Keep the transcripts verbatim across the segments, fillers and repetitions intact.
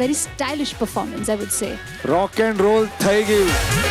very stylish performance, I would say. Rock and roll થઈ ગયું.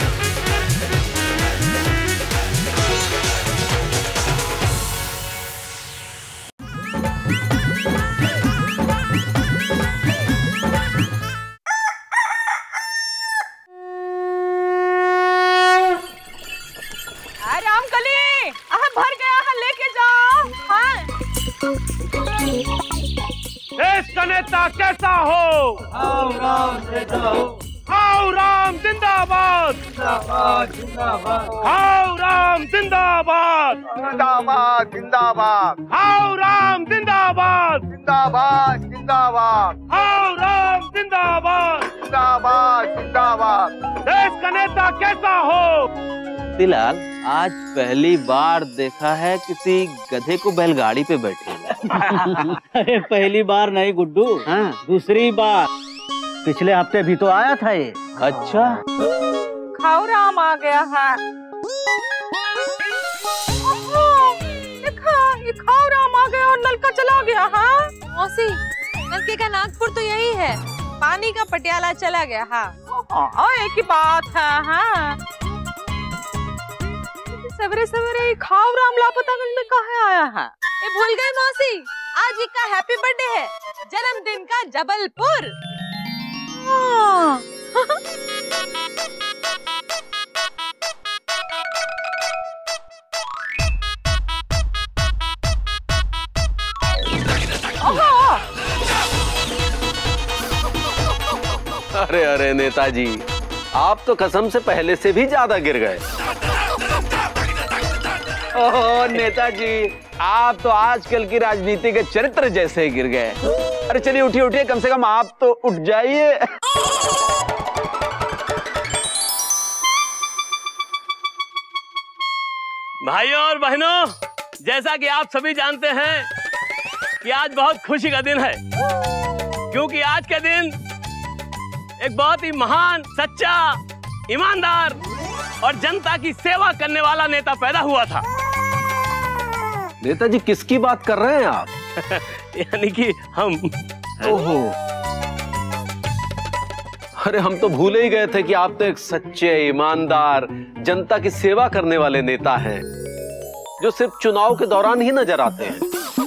नेता कैसा हो? आओ राम नेता हो। आओ राम जिंदाबाद जिंदाबाद जिंदाबाद। आओ राम जिंदाबाद जिंदाबाद जिंदाबाद। आओ राम जिंदाबाद जिंदाबाद जिंदाबाद। आओ राम जिंदाबाद जिंदाबाद जिंदाबाद। देश का नेता कैसा हो? लाल, आज पहली बार देखा है किसी गधे को बैलगाड़ी पे बैठे। अरे पहली बार नहीं गुड्डू, हाँ? दूसरी बार। पिछले हफ्ते भी तो आया था ये। अच्छा, खाउराम आ गया है। देखा, ये खाउराम आ गया और नलका चला गया। हाँ मौसी, नलके का नागपुर तो यही है, पानी का पटियाला चला गया। हाँ एक ही बात है। हाँ सवेरे सवेरे खाउराम लापतागंज में कहाँ आया है? ये भूल गए मौसी, आज इसका हैप्पी बर्थडे है, जन्मदिन का जबलपुर। अरे अरे नेताजी, आप तो कसम से पहले से भी ज्यादा गिर गए। ओह नेताजी, आप तो आजकल की राजनीति के चरित्र जैसे ही गिर गए। अरे चलिए उठिए उठिए, कम से कम आप तो उठ जाइए। भाइयों और बहनों, जैसा कि आप सभी जानते हैं कि आज बहुत खुशी का दिन है, क्योंकि आज के दिन एक बहुत ही महान, सच्चा, ईमानदार और जनता की सेवा करने वाला नेता पैदा हुआ था। नेताजी किसकी बात कर रहे हैं आप? यानी कि हम। ओहो, अरे हम तो भूल ही गए थे कि आप तो एक सच्चे, ईमानदार, जनता की सेवा करने वाले नेता हैं, जो सिर्फ चुनाव के दौरान ही नजर आते हैं।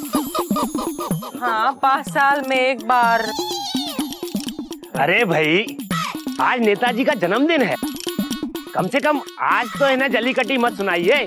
हाँ, पाँच साल में एक बार। अरे भाई, आज नेताजी का जन्मदिन है, कम से कम आज तो इन्हें जली कटी मत सुनाइए।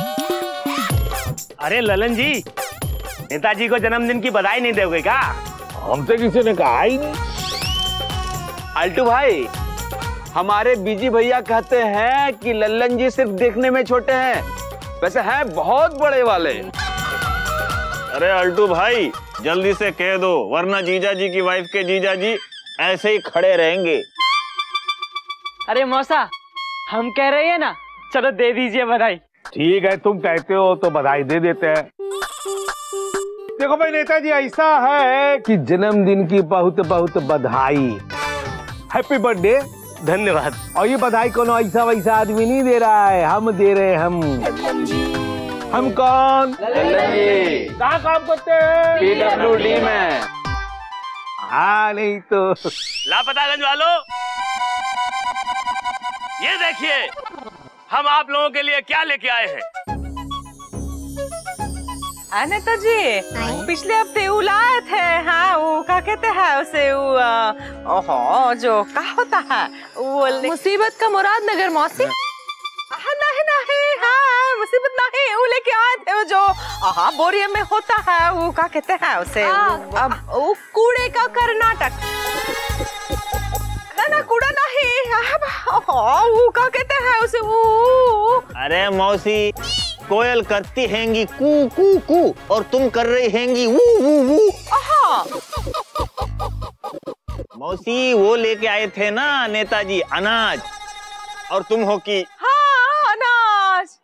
अरे ललन जी, नेताजी को जन्मदिन की बधाई नहीं दोगे क्या? हमसे किसी ने कहा ही नहीं। अल्टू भाई, हमारे बीजी भैया कहते हैं कि लल्लन जी सिर्फ देखने में छोटे हैं, वैसे हैं बहुत बड़े वाले। अरे अल्टू भाई, जल्दी से कह दो, वरना जीजा जी की वाइफ के जीजा जी ऐसे ही खड़े रहेंगे। अरे मौसा, हम कह रहे हैं ना, चलो दे दीजिए बधाई। ठीक है, तुम कहते हो तो बधाई दे देते हैं। देखो भाई नेताजी, ऐसा है कि जन्मदिन की बहुत बहुत बधाई, हैप्पी बर्थडे। धन्यवाद। और ये बधाई कोनो ऐसा वैसा आदमी नहीं दे रहा है, हम दे रहे हैं। हम हम कौन? कहाँ काम करते हैं? पी डब्ल्यू डी में। हाँ नहीं तो। लापतागंज वालों, ये देखिए हम आप लोगों के लिए क्या लेके आए हैं। नेताजी, पिछले हफ्ते वो लाए थे। हाँ, वो क्या कहते हैं उसे? वो ओहो, जो क्या होता है वो मुसीबत का मुरादनगर मौसी। हाँ नहीं नहीं, हाँ मुसीबत नहीं, वो लेके आए थे वो जो हाँ बोरिया में होता है, वो क्या कहते हैं उसे? अब वो कूड़े का कर्नाटक। ना ना, कूड़ा नहीं, वो क्या कहते हैं उसे? वो अरे मौसी, कोयल करती हैंगी कू कू कू और तुम कर रही हैंगी वू वू वू। मौसी, वो लेके आए थे ना नेताजी अनाज, और तुम हो की हाँ अनाज।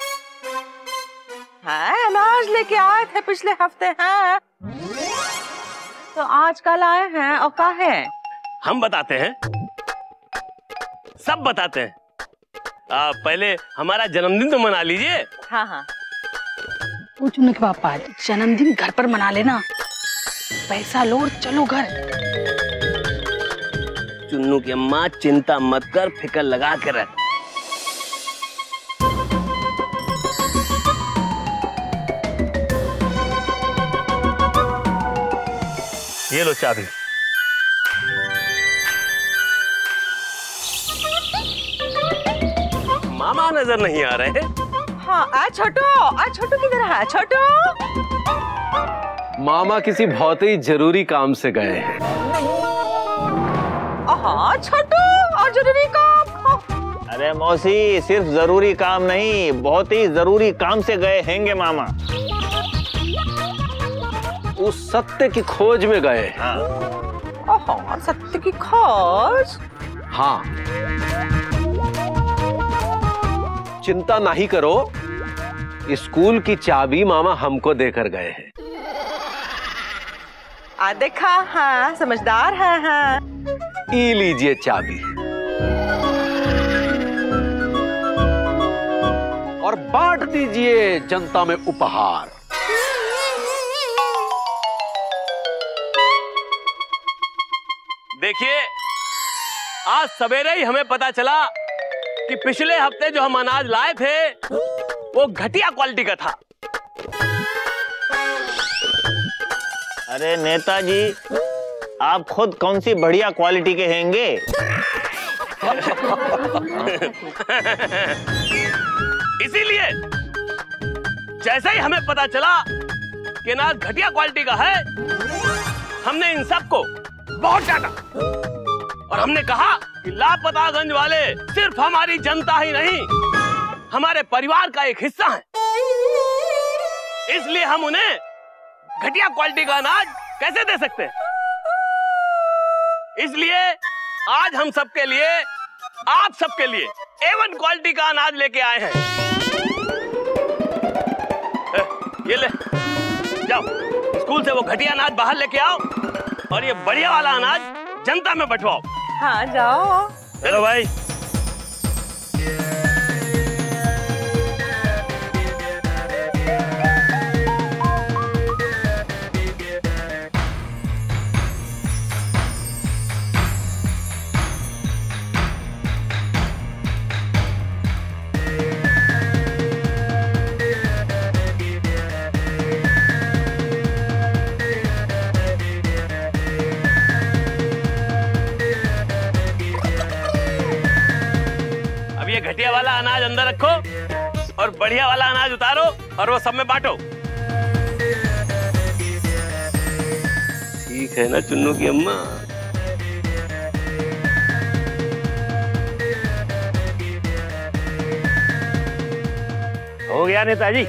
हाँ, अनाज लेके आए थे पिछले हफ्ते। हाँ तो आज कल आए हैं और क्या है? हम बताते हैं, सब बताते हैं। आ, पहले हमारा जन्मदिन तो मना लीजिए। हाँ हाँ, पूछने के पापा, जन्मदिन घर पर मना लेना, पैसा लो और चलो घर। चुन्नू की अम्मा, चिंता मत कर, फिक्र लगा के रख। ये लो चाबी। मामा नजर नहीं आ रहे। हाँ, आ छोटू, आ छोटू किधर है? छोटू, मामा किसी बहुत ही जरूरी काम से गए हैं। हाँ छोटू, और जरूरी काम? अरे मौसी, सिर्फ जरूरी काम नहीं, बहुत ही जरूरी काम से गए हैंगे मामा। उस सत्य की खोज में गए। हाँ। हाँ, सत्य की खोज? हाँ। चिंता नहीं करो, स्कूल की चाबी मामा हमको देकर गए हैं। आ देखा, हाँ समझदार है। हाँ, ई लीजिए चाबी और बांट दीजिए जनता में उपहार। देखिए, आज सवेरे ही हमें पता चला कि पिछले हफ्ते जो हम अनाज लाए थे वो घटिया क्वालिटी का था। अरे नेताजी, आप खुद कौन सी बढ़िया क्वालिटी के हैंगे? इसीलिए जैसे ही हमें पता चला कि अनाज घटिया क्वालिटी का है, हमने इन सबको बहुत डांटा और हमने कहा कि लापतागंज वाले सिर्फ हमारी जनता ही नहीं, हमारे परिवार का एक हिस्सा है। इसलिए हम उन्हें घटिया क्वालिटी का अनाज कैसे दे सकते हैं? इसलिए आज हम सबके लिए, आप सबके लिए ए वन क्वालिटी का अनाज लेके आए हैं। ए, ये ले जाओ, स्कूल से वो घटिया अनाज बाहर लेके आओ और ये बढ़िया वाला अनाज जनता में बंटवाओ। हाँ जाओ। चलो भाई। घटिया वाला अनाज अंदर रखो और बढ़िया वाला अनाज उतारो और वो सब में बांटो। ठीक है ना चुन्नू की अम्मा? हो गया नेताजी।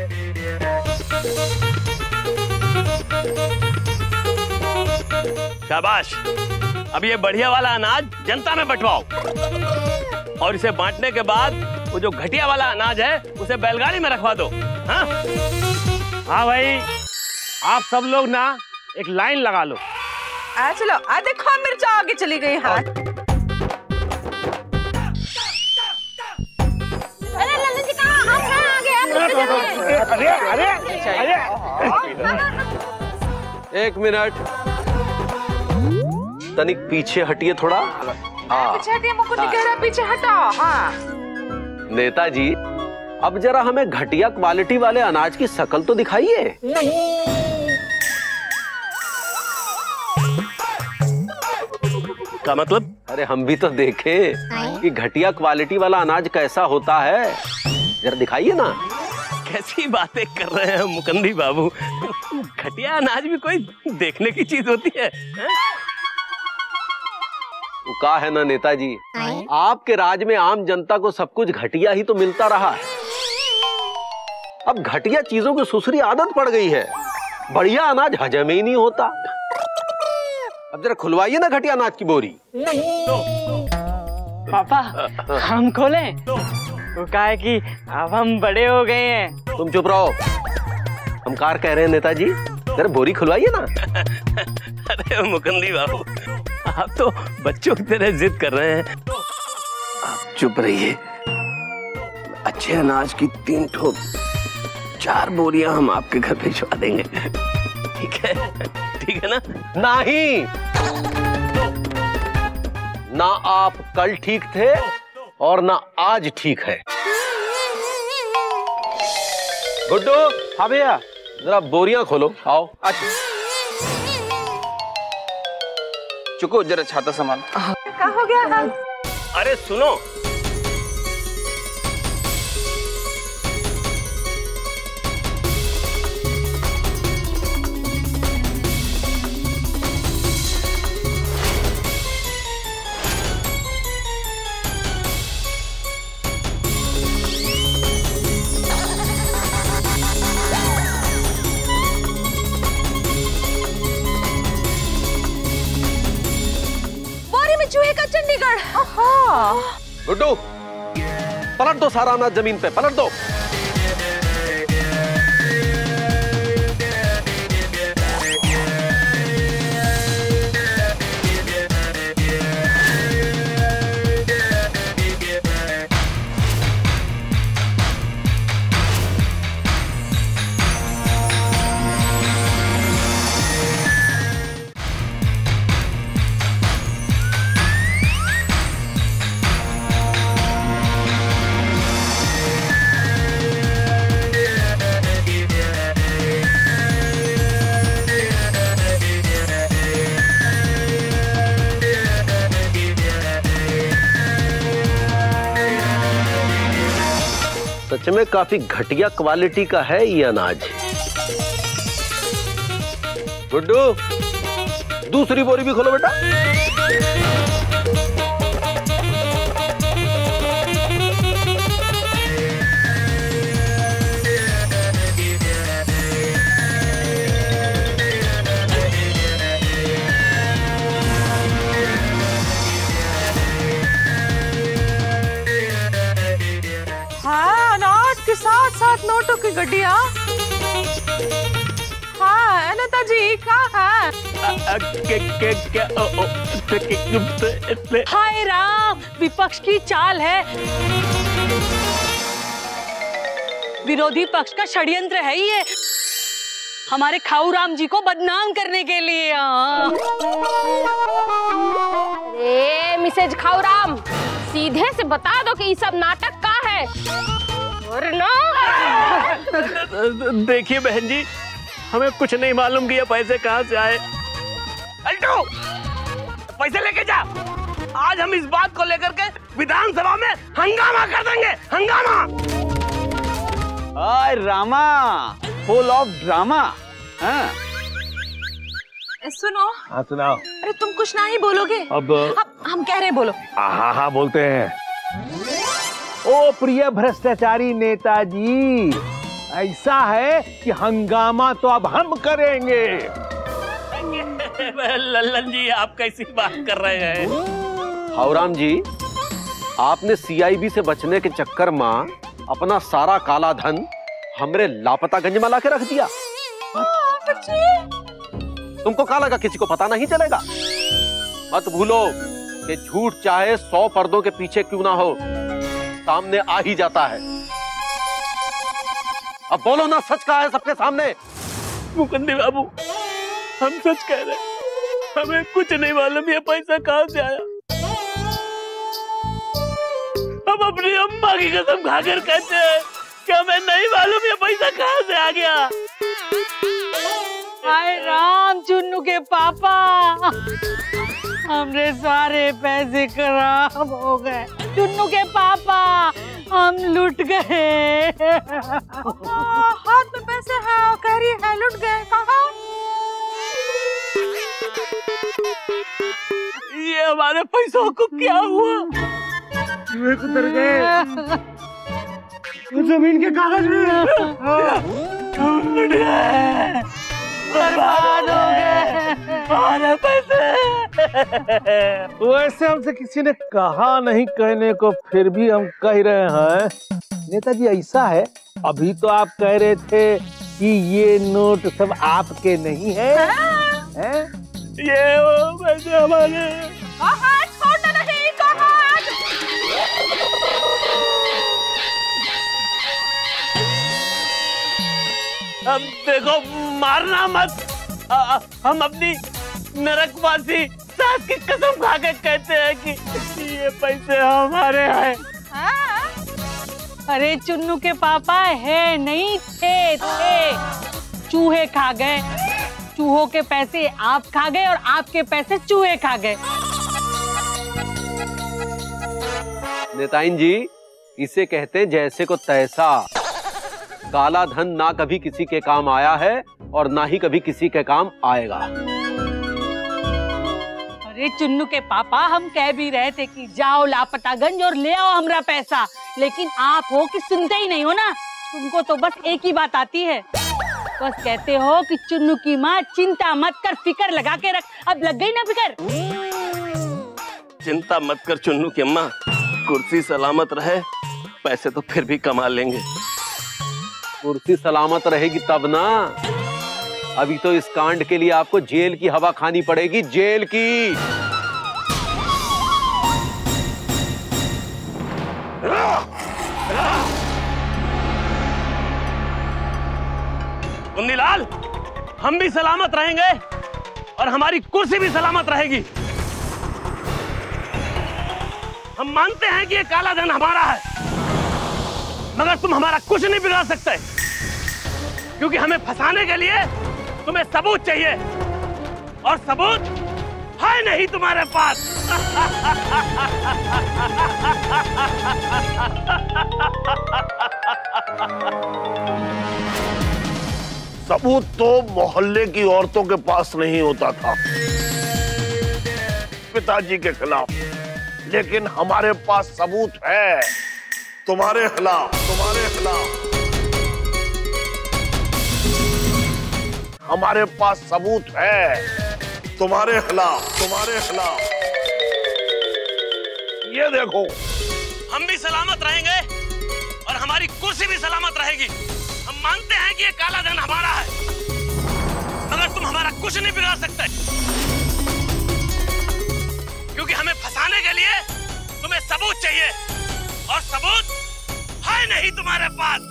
शाबाश। अब ये बढ़िया वाला अनाज जनता में बंटवाओ और इसे बांटने के बाद वो जो घटिया वाला अनाज है उसे बैलगाड़ी में रखवा दो। हाँ हाँ भाई, आप सब लोग ना एक लाइन लगा लो। आ चलो, आ देखो मिर्चा आगे चली गई। हाँ, अरे लल्लन जी कहाँ? आप कहाँ आ गए? अरे अरे अरे एक मिनट, तनिक पीछे हटिए थोड़ा। हाँ। पीछे हटिए, मुकुंदी कह रहा है पीछे हटाओ। हाँ। नेताजी, अब जरा हमें घटिया क्वालिटी वाले अनाज की शक्ल तो दिखाइए। क्या मतलब? अरे हम भी तो देखें कि घटिया क्वालिटी वाला अनाज कैसा होता है, जरा दिखाइए ना। कैसी बातें कर रहे हैं मुकुंदी बाबू? घटिया अनाज भी कोई देखने की चीज होती है? वो का है ना नेताजी, आपके राज में आम जनता को सब कुछ घटिया ही तो मिलता रहा है। अब घटिया चीजों की सुसरी आदत पड़ गई है, बढ़िया अनाज हजम ही नहीं होता। अब जरा खुलवाइए ना घटिया अनाज की बोरी। पापा, हम खोलें? वो क्या है कि अब हम बड़े हो गए हैं। तुम चुप रहो, हम कार कह रहे हैं नेताजी, जरा बोरी खुलवाइए ना। अरे मुकुंदी बाबू, आप तो बच्चों की तरह जिद कर रहे हैं। आप चुप रहिए। अच्छे अनाज की तीन ठोक चार बोरियां हम आपके घर भिजवा देंगे। ठीक है? ठीक है ना? नहीं, ना आप कल ठीक थे और ना आज ठीक है। गुड्डू। हाँ भैया। जरा बोरियां खोलो, आओ। अच्छा चुको जरा छाता सामान। क्या हो गया? अरे सुनो, चूहे का चंडीगढ़। गुड्डू, पलट दो सारा अनाज जमीन पे, पलट दो। सच में काफी घटिया क्वालिटी का है ये अनाज। गुड्डू, दूसरी बोरी भी खोलो बेटा। हाँ, अनाज के साथ साथ नोटों की गड्डियाँ। हाँ नेताजी, कहाँ है? हाय राम, विपक्ष की चाल है, विरोधी पक्ष का षड्यंत्र है ये, हमारे खाऊराम जी को बदनाम करने के लिए। ए मिसेज खाऊराम, सीधे से बता दो कि ये सब नाटक का है। वरना देखिए बहन जी, हमें कुछ नहीं मालूम कि ये पैसे कहाँ से आए। अल्टू, पैसे लेके जा। आज हम इस बात को लेकर के विधानसभा में हंगामा कर देंगे, हंगामा। आय रामा, फुल ऑफ ड्रामा। हाँ सुनो। हाँ सुनाओ। अरे तुम कुछ ना ही बोलोगे? अब हम, हम कह रहे हैं, बोलो। हाँ हाँ बोलते हैं। ओ प्रिय भ्रष्टाचारी नेताजी, ऐसा है कि हंगामा तो अब हम करेंगे। लल्लन जी, आप कैसी बात कर रहे हैं? खाऊराम जी, आपने सीआईबी से बचने के चक्कर में अपना सारा काला धन हमरे लापतागंज में लाके रख दिया। तुमको क्या लगा किसी को पता नहीं चलेगा? मत भूलो कि झूठ चाहे सौ पर्दों के पीछे क्यों ना हो, सामने आ ही जाता है। अब बोलो ना, सच कहा है सबके सामने। मुकुंदी बाबू, हम सच कह रहे हैं, हमें कुछ नहीं मालूम ये पैसा कहाँ से आया। हम अपनी अम्मा की कसम खाकर कहते हैं कि हमें नहीं मालूम ये पैसा कहाँ से आ गया। हाय राम, चुन्नू के पापा, हमरे सारे पैसे खराब हो गए। चुन्नू के पापा, हम लुट गए। हाथ में पैसे हैं, कह रही है लुट गए। कहाँ? ये हमारे पैसों को क्या हुआ? चूहे उतर गए। जमीन के कागज में टूट गए, बर्बाद हो गए हमारे पैसे। वैसे हमसे किसी ने कहा नहीं कहने को, फिर भी हम कह रहे हैं। नेताजी ऐसा है, अभी तो आप कह रहे थे कि ये नोट सब आपके नहीं है, हैं? ये वो पैसे हमारे। कहाँ? छोड़ नहीं, कहाँ? अब देखो, मारना मत। आ, हम अपनी नरकवासी सास की कसम खा के कहते हैं कि ये पैसे हमारे हैं। अरे चुन्नू के पापा है नहीं थे थे चूहे खा गए, चूहों के पैसे आप खा गए और आपके पैसे चूहे खा गए। नेताइन जी, इसे कहते हैं जैसे को तैसा। काला धन ना कभी किसी के काम आया है और ना ही कभी किसी के काम आएगा। अरे चुन्नू के पापा, हम कह भी रहे थे कि जाओ लापतागंज और ले आओ हमारा पैसा, लेकिन आप हो कि सुनते ही नहीं हो ना। तुमको तो बस एक ही बात आती है, बस कहते हो कि चुन्नू की माँ चिंता मत कर, फिकर लगा के रख। अब लग गई ना फिकर? चिंता मत कर चुन्नू की अम्मा, कुर्सी सलामत रहे, पैसे तो फिर भी कमा लेंगे। कुर्सी सलामत रहेगी तब ना। अभी तो इस कांड के लिए आपको जेल की हवा खानी पड़ेगी, जेल की। कुंदीलाल, हम भी सलामत रहेंगे और हमारी कुर्सी भी सलामत रहेगी। हम मानते हैं कि ये काला धन हमारा है, मगर तुम हमारा कुछ नहीं बिगाड़ सकते, क्योंकि हमें फंसाने के लिए तुम्हें सबूत चाहिए, और सबूत है नहीं तुम्हारे पास। सबूत तो मोहल्ले की औरतों के पास नहीं होता था पिताजी के खिलाफ, लेकिन हमारे पास सबूत है तुम्हारे खिलाफ, तुम्हारे खिलाफ। हमारे पास सबूत है तुम्हारे खिलाफ, तुम्हारे खिलाफ। ये देखो। हम भी सलामत रहेंगे और हमारी कुर्सी भी सलामत रहेगी। हम मानते हैं कि ये काला धन हमारा है, मगर तुम हमारा कुछ नहीं बिगाड़ सकते, क्योंकि हमें फंसाने के लिए तुम्हें सबूत चाहिए, और सबूत है नहीं तुम्हारे पास।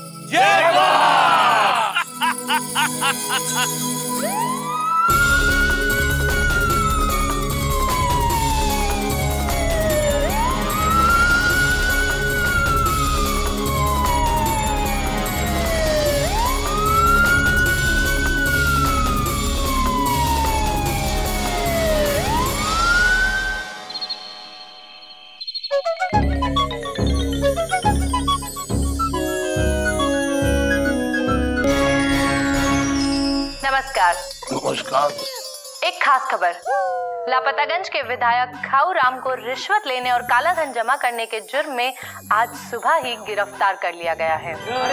नमस्कार। नमस्कार। एक खास खबर, लापतागंज के विधायक खाऊराम को रिश्वत लेने और काला धन जमा करने के जुर्म में आज सुबह ही गिरफ्तार कर लिया गया है।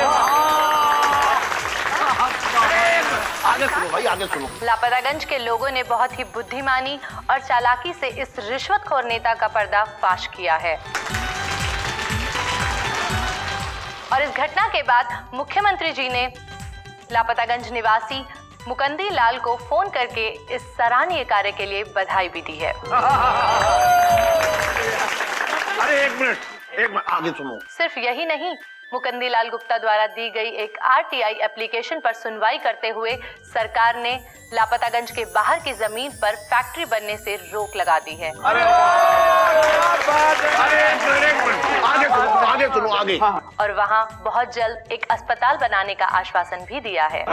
आगे सुनो भाई, आगे सुनो। लापतागंज के लोगों ने बहुत ही बुद्धिमानी और चालाकी से इस रिश्वतखोर नेता का पर्दाफाश किया है, और इस घटना के बाद मुख्यमंत्री जी ने लापतागंज निवासी मुकुंदी लाल को फोन करके इस सराहनीय कार्य के लिए बधाई भी दी है। अरे एक मिनट, एक मिनट आगे सुनो। सिर्फ यही नहीं, मुकुंदी लाल गुप्ता द्वारा दी गई एक आर टी आई एप्लीकेशन पर सुनवाई करते हुए सरकार ने लापतागंज के बाहर की जमीन पर फैक्ट्री बनने से रोक लगा दी है। अरे आगे सुनो, आगे सुनो, आगे। और वहाँ बहुत जल्द एक अस्पताल बनाने का आश्वासन भी दिया है।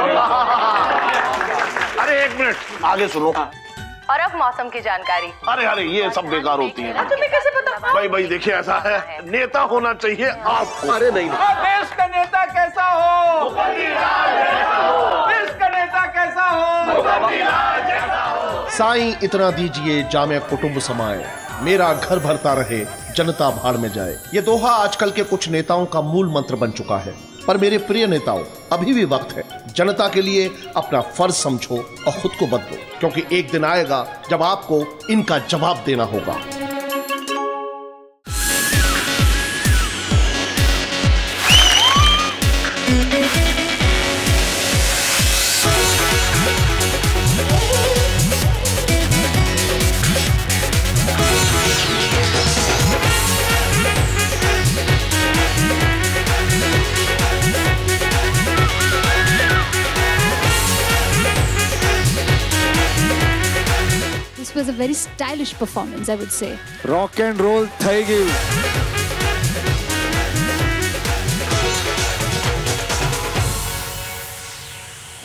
अरे एक मिनट आगे सुनो। और अब मौसम की जानकारी। अरे अरे ये सब बेकार होती है। तुम्हें कैसे पता? भाई भाई देखिए, ऐसा है, नेता होना चाहिए आपको। अरे नहीं, देश का नेता कैसा हो? देश का नेता कैसा हो? साईं इतना दीजिए जामे कुटुंब समाए, मेरा घर भरता रहे जनता भाड़ में जाए। ये दोहा आजकल के कुछ नेताओं का मूल मंत्र बन चुका है, पर मेरे प्रिय नेताओं, अभी भी वक्त है। जनता के लिए अपना फर्ज समझो और खुद को बदलो, क्योंकि एक दिन आएगा जब आपको इनका जवाब देना होगा। was a a very stylish performance, I would say. Rock and roll થઈ ગયું.